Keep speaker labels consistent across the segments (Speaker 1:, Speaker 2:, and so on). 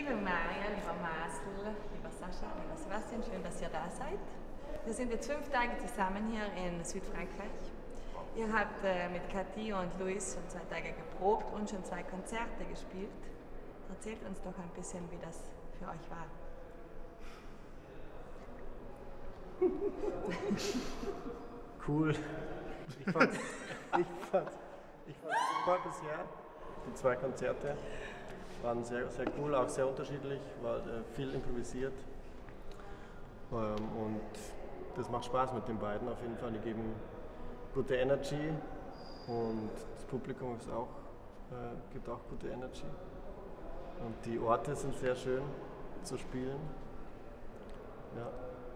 Speaker 1: Liebe Maria, lieber Marcel, lieber Sascha, lieber Sebastian, schön, dass ihr da seid. Wir sind jetzt 5 Tage zusammen hier in Südfrankreich. Ihr habt mit Cathy und Luis schon 2 Tage geprobt und schon 2 Konzerte gespielt. Erzählt uns doch ein bisschen, wie das für euch war.
Speaker 2: Cool. Ich fand's super bisher. Die 2 Konzerte waren sehr, sehr cool, auch sehr unterschiedlich, war viel improvisiert. Und das macht Spaß mit den beiden auf jeden Fall. Die geben gute Energy und das Publikum ist auch, gibt auch gute Energy. Und die Orte sind sehr schön zu spielen. Ja.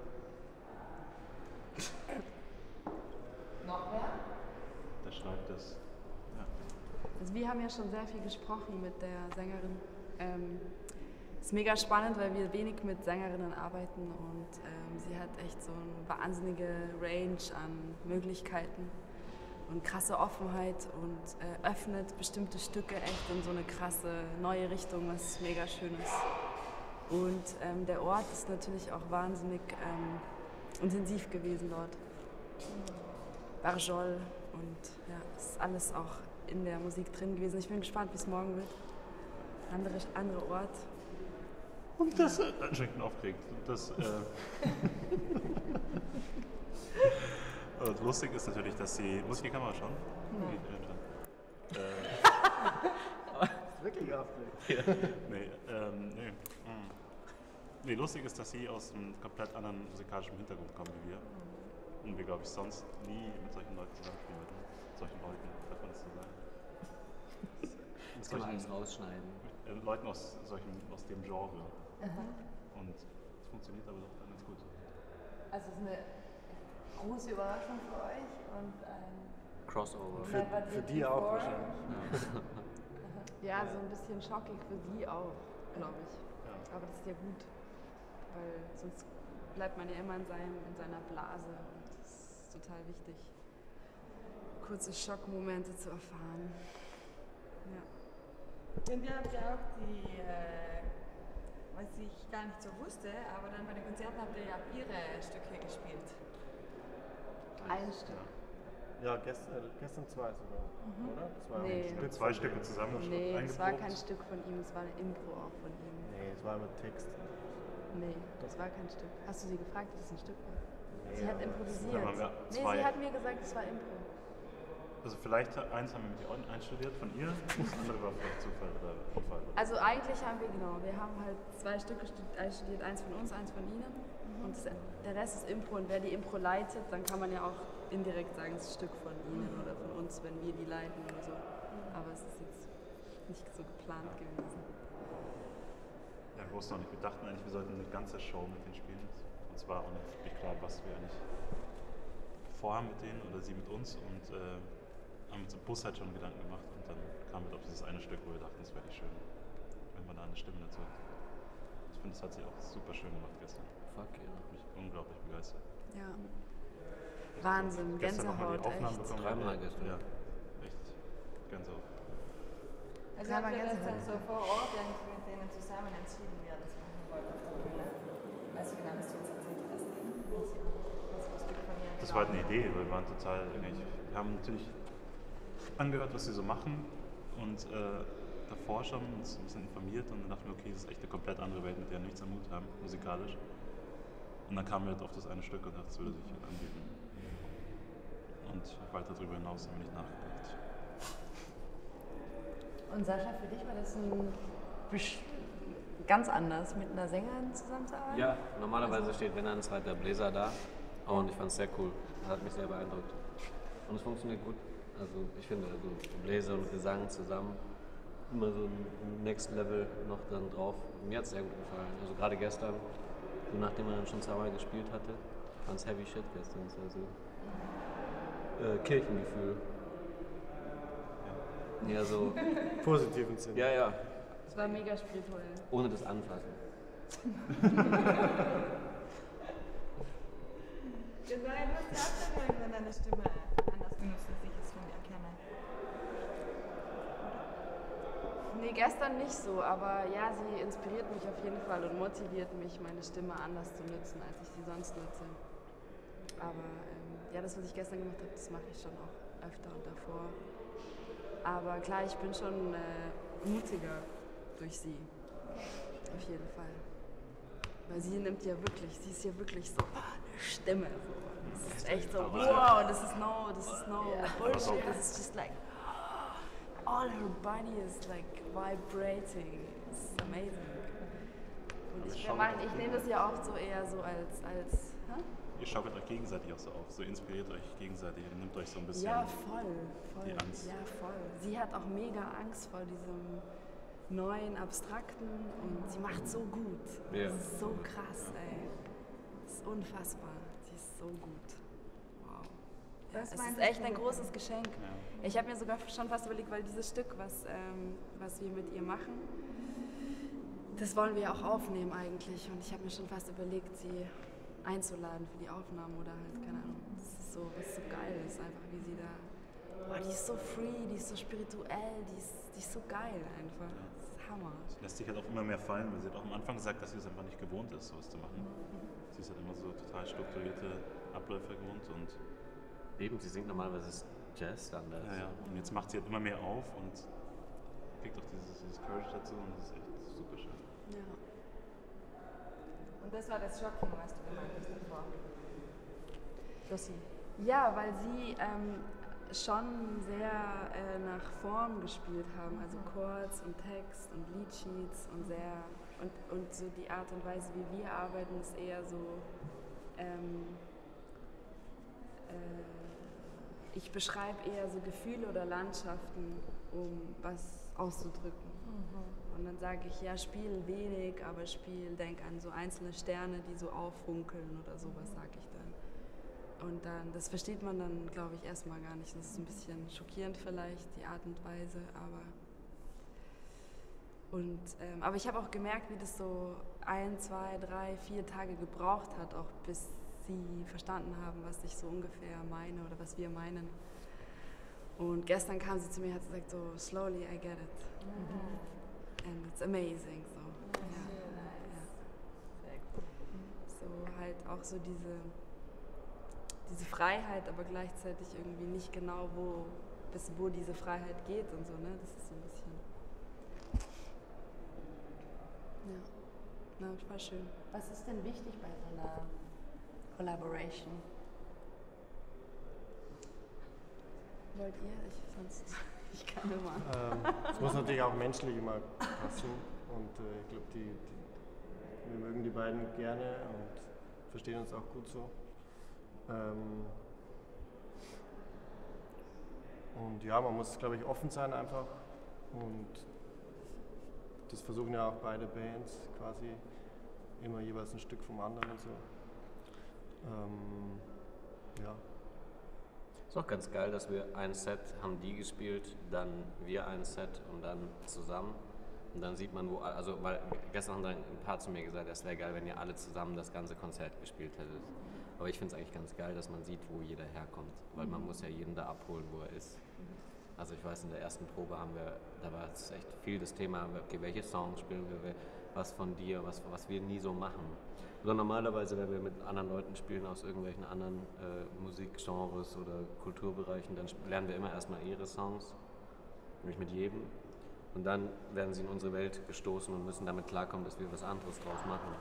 Speaker 1: Noch wer?
Speaker 3: Der schreibt es. Ja.
Speaker 4: Also wir haben ja schon sehr viel gesprochen mit der Sängerin. Es ist mega spannend, weil wir wenig mit Sängerinnen arbeiten und sie hat echt so eine wahnsinnige Range an Möglichkeiten und krasse Offenheit und öffnet bestimmte Stücke echt in so eine krasse neue Richtung, was mega schön ist. Und der Ort ist natürlich auch wahnsinnig intensiv gewesen dort. Barjol und ja, ist alles auch in der Musik drin gewesen. Ich bin gespannt, wie es morgen wird. Andere Ort.
Speaker 3: Und das anscheinend aufgeregt. Und lustig ist natürlich, dass sie. Muss ich die Kamera schauen?
Speaker 1: Nein.
Speaker 2: Ist wirklich aufgeregt.
Speaker 3: Ja. Nee. Nee, lustig ist, dass sie aus einem komplett anderen musikalischen Hintergrund kommen wie wir. Und wir, glaube ich, sonst nie mit solchen Leuten zusammenspielen würden. Mit solchen Leuten, darf man das so sagen?
Speaker 5: Das kann man alles rausschneiden.
Speaker 3: Leuten aus dem Genre. Und es funktioniert aber doch ganz gut.
Speaker 1: Also es ist eine große Überraschung für euch und ein
Speaker 5: Crossover.
Speaker 2: Für die auch wahrscheinlich.
Speaker 4: Ja, so ein bisschen schockig für sie auch, glaube ich.
Speaker 3: Ja.
Speaker 4: Aber das ist ja gut, weil sonst bleibt man ja immer in seiner Blase und das ist total wichtig, kurze Schockmomente zu erfahren. Ja.
Speaker 1: Und ihr habt ja auch die, was ich gar nicht so wusste, aber dann bei den Konzerten habt ihr ja auch ihre Stücke gespielt.
Speaker 4: Ein Stück.
Speaker 2: Ja, gestern 2 sogar, oder? 2
Speaker 4: Nee.
Speaker 2: Stück.
Speaker 3: 2 Stücke zusammen
Speaker 4: Nee, es war
Speaker 3: eingeprobt.
Speaker 4: kein Stück von ihm, es war eine Impro auch von ihm.
Speaker 2: Nee, es war mit Text.
Speaker 4: Nee, das war kein Stück. Hast du sie gefragt, dass es ein Stück war?
Speaker 2: Nee,
Speaker 4: Sie hat
Speaker 2: aber
Speaker 4: improvisiert.
Speaker 3: Dann waren wir
Speaker 4: Nee,
Speaker 3: zwei.
Speaker 4: sie hat mir gesagt, es war Impro.
Speaker 3: Also vielleicht eins haben wir mit ihr einstudiert von ihr, das andere war vielleicht Zufall oder Unfall.
Speaker 4: Also eigentlich haben wir halt 2 Stücke einstudiert, eins von uns, eins von ihnen. Und der Rest ist Impro und wer die Impro leitet, dann kann man ja auch indirekt sagen, es ist ein Stück von ihnen oder von uns, wenn wir die leiten oder so. Aber es ist jetzt nicht so geplant gewesen.
Speaker 3: Ja, wir wussten noch nicht. Wir dachten eigentlich, wir sollten eine ganze Show mit denen spielen. Uns war auch nicht wirklich klar, was wir eigentlich vorhaben mit denen oder sie mit uns. Und haben uns im Bus halt schon Gedanken gemacht. Und dann kam halt auf dieses eine Stück, wo wir dachten, das wäre nicht schön, wenn man da eine Stimme dazu hat. Ich finde, das hat sie auch super schön gemacht gestern.
Speaker 5: Fuck ja.
Speaker 3: Hat mich unglaublich begeistert.
Speaker 4: Ja. Wahnsinn,
Speaker 3: Gestern noch mal die
Speaker 4: Gänsehaut,
Speaker 3: Aufnahmen
Speaker 4: echt.
Speaker 3: bekommen.
Speaker 5: Dreimal gestern.
Speaker 3: Ja, echt. Gänsehaut.
Speaker 1: Also
Speaker 4: Kann
Speaker 1: habt
Speaker 4: man
Speaker 1: ihr das
Speaker 4: ganz
Speaker 1: dann so vor Ort irgendwie mit denen zusammen entschieden, wie ihr das machen wollt auf der Bühne? Weißt du genau, was du jetzt erzählt hast? Das Stück von ihr
Speaker 3: Das war halt eine Idee, weil wir waren total eigentlich. Wir haben natürlich angehört, was sie so machen und davor schon uns ein bisschen informiert und dann dachten wir, okay, das ist echt eine komplett andere Welt, mit der wir nichts am Hut haben, musikalisch. Und dann kamen wir halt auf das eine Stück und dachten, das würde sich halt anbieten. Und weiter darüber hinaus haben wir nicht nachgedacht.
Speaker 1: Und Sascha, für dich war das ganz anders, mit einer Sängerin zusammenzuarbeiten?
Speaker 5: Ja, normalerweise steht, wenn dann ein zweiter Bläser da. Und ich fand es sehr cool. Das hat mich sehr beeindruckt. Und es funktioniert gut. Also ich finde, also Bläser und Gesang zusammen, immer so ein Next Level noch dann drauf. Mir hat es sehr gut gefallen. Also gerade gestern, so nachdem man dann schon 2-mal gespielt hatte, fand es heavy shit gestern. Es war so Kirchengefühl. Ja, so.
Speaker 2: Positiven Sinn.
Speaker 5: Ja, ja.
Speaker 4: Es war mega spirituell.
Speaker 5: Ohne das Anfassen.
Speaker 1: Das war ja nur das Abgehört, wenn deine Stimme anders benutzt, als ich es von dir kenne.
Speaker 4: Nee, gestern nicht so, aber ja, sie inspiriert mich auf jeden Fall und motiviert mich, meine Stimme anders zu nutzen, als ich sie sonst nutze. Aber ja, das, was ich gestern gemacht habe, das mache ich schon auch öfter und davor. Aber klar, ich bin schon mutiger durch sie. Auf jeden Fall. Weil sie ist ja wirklich so eine Stimme. So. Das ist echt so, wow, this is no bullshit. This is just like, all her body is like vibrating. It's amazing. Und ich nehme das ja oft so eher so als
Speaker 3: Ihr schaukelt euch gegenseitig auch so auf, so inspiriert euch gegenseitig und nimmt euch so ein bisschen
Speaker 4: voll.
Speaker 3: die Angst.
Speaker 4: Ja, voll. Sie hat auch mega Angst vor diesem neuen, abstrakten und sie macht so gut.
Speaker 5: Ja.
Speaker 4: Das ist so krass, ey. Das ist unfassbar. Sie ist so gut. Wow. Ja, es ist echt ein großes Geschenk.
Speaker 3: Ja.
Speaker 4: Ich habe mir sogar schon fast überlegt, weil dieses Stück, was wir mit ihr machen, das wollen wir auch aufnehmen eigentlich. Und ich habe mir schon fast überlegt, sie einzuladen für die Aufnahmen oder halt, keine Ahnung. Das ist so, was so geil ist, einfach wie sie da. Boah, die ist so free, die ist so spirituell, die ist so geil einfach. Das ist Hammer.
Speaker 3: Sie lässt sich halt auch immer mehr fallen, weil sie hat auch am Anfang gesagt, dass sie es einfach nicht gewohnt ist, sowas zu machen. Sie ist halt immer so total strukturierte Abläufe gewohnt und.
Speaker 5: Eben, sie singt normalerweise Jazz-Standards.
Speaker 3: Ja. Und jetzt macht sie halt immer mehr auf und kriegt auch dieses Courage dazu und das ist echt super schön.
Speaker 4: Ja.
Speaker 1: Und das war das Shocking, was du gemeint hast davor. Josie.
Speaker 4: Ja, weil sie schon sehr nach Form gespielt haben, also Chords und Text und Liedsheets und sehr und so die Art und Weise, wie wir arbeiten, ist eher so ich beschreibe eher so Gefühle oder Landschaften, um was auszudrücken. Und dann sage ich, ja, spiel wenig, aber denk an so einzelne Sterne, die so auffunkeln oder sowas, sage ich dann. Und dann, das versteht man dann, glaube ich, erstmal gar nicht. Das ist ein bisschen schockierend vielleicht, die Art und Weise, aber ich habe auch gemerkt, wie das so 1, 2, 3, 4 Tage gebraucht hat, auch bis sie verstanden haben, was ich so ungefähr meine oder was wir meinen. Und gestern kam sie zu mir und hat gesagt so, slowly I get it. And it's amazing. So. Ja.
Speaker 1: Sehr gut.
Speaker 4: So halt auch so diese Freiheit, aber gleichzeitig irgendwie nicht genau, bis wo diese Freiheit geht und so, ne? Das ist so ein bisschen. Ja. Na, das war schön.
Speaker 6: Was ist denn wichtig bei so einer Collaboration?
Speaker 4: Wollt ihr? Ich kann immer.
Speaker 2: Es muss natürlich auch menschlich immer passen und ich glaube, wir mögen die beiden gerne und verstehen uns auch gut so. Und ja, man muss, glaube ich, offen sein einfach und das versuchen ja auch beide Bands quasi, immer jeweils ein Stück vom anderen und so. Ja.
Speaker 5: Ist auch ganz geil, dass wir ein Set haben die gespielt, dann wir ein Set und dann zusammen. Und dann sieht man, weil gestern haben dann ein paar zu mir gesagt, es wäre geil, wenn ihr alle zusammen das ganze Konzert gespielt hättet. Aber ich finde es eigentlich ganz geil, dass man sieht, wo jeder herkommt, weil man muss ja jeden da abholen, wo er ist. Also ich weiß, in der ersten Probe da war es echt viel das Thema, okay, welche Songs spielen wir, was von dir, was wir nie so machen. Oder normalerweise, wenn wir mit anderen Leuten spielen aus irgendwelchen anderen Musikgenres oder Kulturbereichen, dann lernen wir immer erstmal ihre Songs, nämlich mit jedem. Und dann werden sie in unsere Welt gestoßen und müssen damit klarkommen, dass wir was anderes draus machen.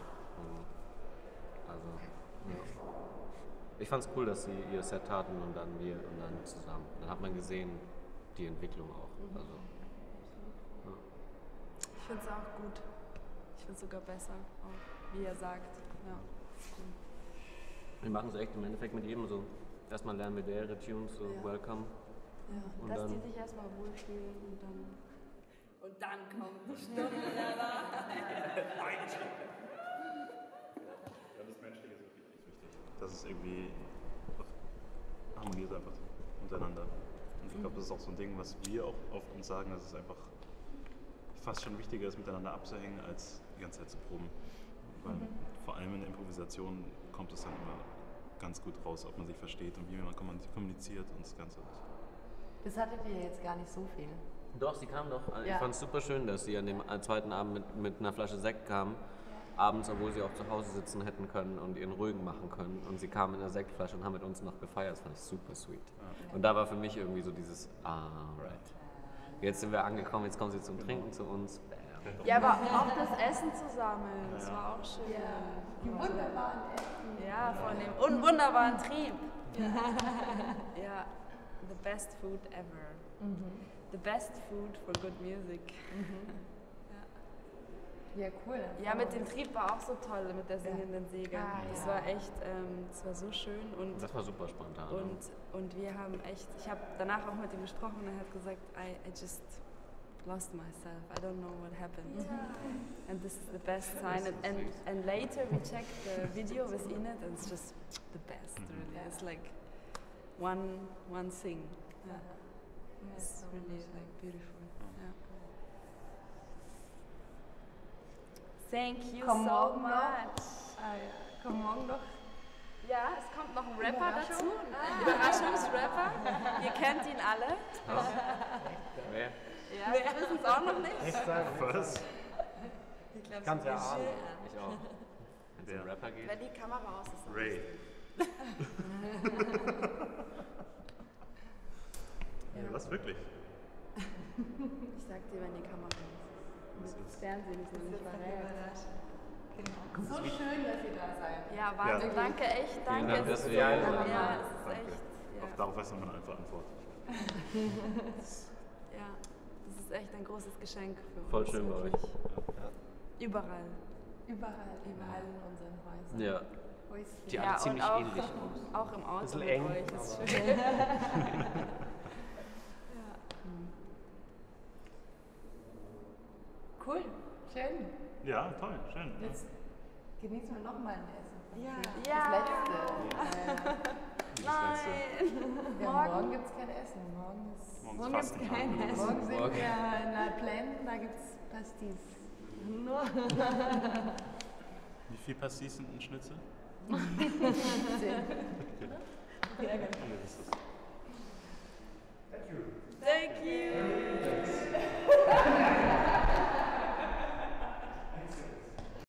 Speaker 5: Ja. Ich fand es cool, dass sie ihr Set hatten und dann wir und dann zusammen. Dann hat man gesehen, die Entwicklung auch. Also, ja.
Speaker 4: Ich finde es auch gut. Ich finde es sogar besser, auch, wie er sagt. Ja.
Speaker 5: Wir machen es echt im Endeffekt mit jedem so. Erstmal lernen wir deren Tunes, so
Speaker 4: Ja.
Speaker 5: Welcome.
Speaker 4: Ja,
Speaker 5: Und
Speaker 4: dass
Speaker 5: dann-
Speaker 4: die sich erstmal wohlfühlen und dann kommt die Stunde danach.
Speaker 3: Ja, das Menschliche ist wirklich wichtig. Das ist irgendwie harmoniert einfach untereinander. Und ich glaube, das ist auch so ein Ding, was wir auch oft uns sagen, dass es einfach fast schon wichtiger ist, miteinander abzuhängen, als die ganze Zeit zu proben. Weil vor allem in der Improvisation kommt es dann immer ganz gut raus, ob man sich versteht und wie man kommuniziert und das Ganze.
Speaker 6: Das hattet ihr jetzt gar nicht so viel.
Speaker 5: Doch, sie kam doch. Ich
Speaker 6: Ja.
Speaker 5: fand es super schön, dass sie an dem zweiten Abend mit einer Flasche Sekt kam. Abends, obwohl sie auch zu Hause sitzen hätten können und ihren ruhigen machen können. Und sie kam in einer Sektflasche und haben mit uns noch gefeiert. Das fand ich super sweet. Und da war für mich irgendwie so dieses, right. Jetzt sind wir angekommen, jetzt kommen sie zum Trinken zu uns. Bam.
Speaker 4: Ja, aber auch das Essen zusammen, das war auch schön.
Speaker 6: Die wunderbaren Essen.
Speaker 4: Ja, von dem wunderbaren Trieb. Ja, the best food ever. The best food for good music.
Speaker 6: Ja, cool.
Speaker 4: Ja, mit dem Trieb war auch so toll, mit der singenden Säge. Das
Speaker 6: ja.
Speaker 4: war echt, das war so schön.
Speaker 5: Das war super spontan.
Speaker 4: Und wir haben echt, ich habe danach auch mit ihm gesprochen und er hat gesagt, I just lost myself. I don't know what happened. And this is the best sign. And later we checked the video with Inet and it's just the best, really. It's like one thing. Yeah. It's really like beautiful. Yeah. Thank you
Speaker 6: Komm
Speaker 4: so
Speaker 6: morgen noch.
Speaker 4: much.
Speaker 6: Komm morgen noch.
Speaker 4: Ja, es kommt noch ein Rapper dazu, ein Überraschungsrapper. Ihr kennt ihn alle.
Speaker 5: Wer?
Speaker 4: Ja, wir wissen es auch noch nicht.
Speaker 2: Echt sagen?
Speaker 3: Was?
Speaker 1: Ich glaube,
Speaker 2: Kannst ja ahnen.
Speaker 5: Ich auch. Wenn es um Rapper geht.
Speaker 4: Wenn die Kamera aus ist.
Speaker 3: Ray. Was wirklich?
Speaker 4: Ich sag dir, wenn die Kamera aus ist. Das Fernsehen ist noch nicht verrät.
Speaker 6: So schön, dass ihr da seid.
Speaker 4: Ja, warte,
Speaker 3: Ja.
Speaker 4: danke, echt, danke.
Speaker 5: Dank, dass
Speaker 4: Es ist
Speaker 5: wir
Speaker 4: so-
Speaker 5: hier sind.
Speaker 4: Ja, es ist
Speaker 3: Danke.
Speaker 4: echt.
Speaker 3: Auch darauf weiß man einfach antworten.
Speaker 4: Ja, das ist echt ein großes Geschenk für uns.
Speaker 5: Voll schön bei euch.
Speaker 4: wirklich. Überall.
Speaker 6: Überall in unseren Häusern.
Speaker 5: Ja,
Speaker 6: Häuschen.
Speaker 5: die
Speaker 4: Ja,
Speaker 5: alle
Speaker 4: und
Speaker 5: ziemlich
Speaker 4: auch-
Speaker 5: ähnlich aus.
Speaker 4: Auch im Auto
Speaker 2: Bisschen
Speaker 4: mit
Speaker 2: eng,
Speaker 4: euch. Ist
Speaker 2: aber-
Speaker 4: schön.
Speaker 6: Cool, schön.
Speaker 3: Ja, toll, schön. Ja.
Speaker 6: Jetzt genießen wir nochmal ein Essen.
Speaker 1: Ja.
Speaker 4: Ja.
Speaker 6: Das letzte.
Speaker 3: Das letzte.
Speaker 6: Ja, morgen gibt es kein Essen. Morgen
Speaker 3: Morgen ist Fastentag.
Speaker 1: kein
Speaker 3: oder?
Speaker 1: Essen.
Speaker 6: sind wir in der Plänen, da gibt es Pastis.
Speaker 3: Wie viel Pastis sind ein Schnitzel?
Speaker 6: Sehr
Speaker 3: Ja, das ist